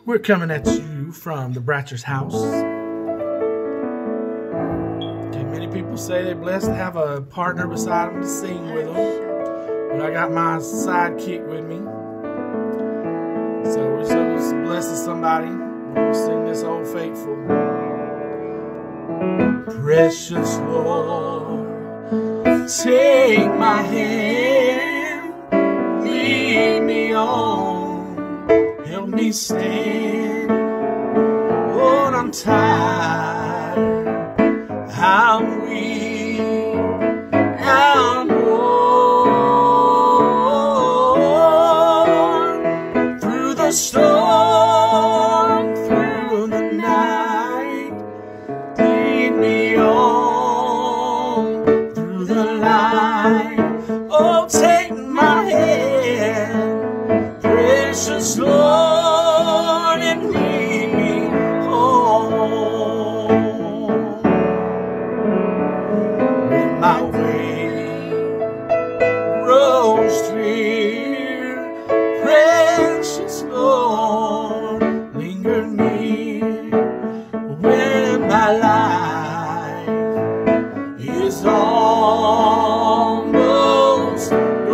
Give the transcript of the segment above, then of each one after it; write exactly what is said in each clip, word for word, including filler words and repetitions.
We're coming at you from the Bratcher's house. Okay, many people say they're blessed to have a partner beside them to sing with them. But I got my sidekick with me. So we're so blessed to somebody. We'll sing this Old Faithful. Precious Lord, take my hand, lead me on, help me stand. Lord, I'm tired, I'm weak, I'm worn through the storm, through the night. Lead me on through the light. Oh, take my hand, precious Lord, and lead me home. When my way grows drear, precious Lord, linger near. When my life is almost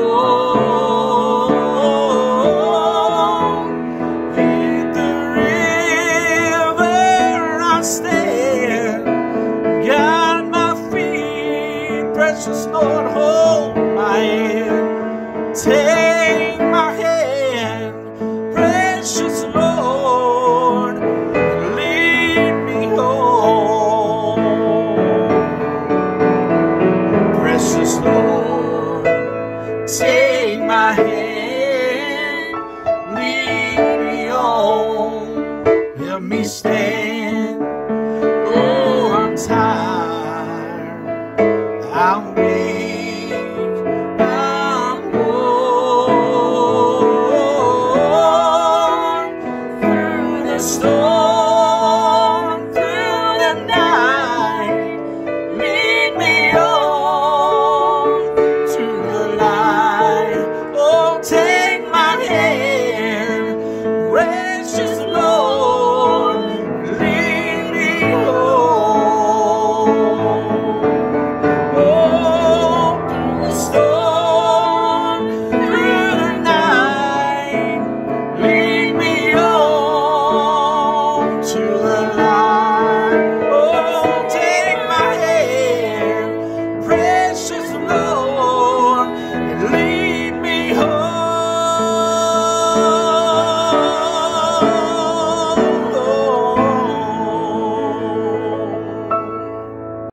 gone, at the river I stand, guide my feet, precious Lord, hold my hand, take my hand, precious Lord, lead me home. Precious Lord, take my hand, lead me on, help me stand.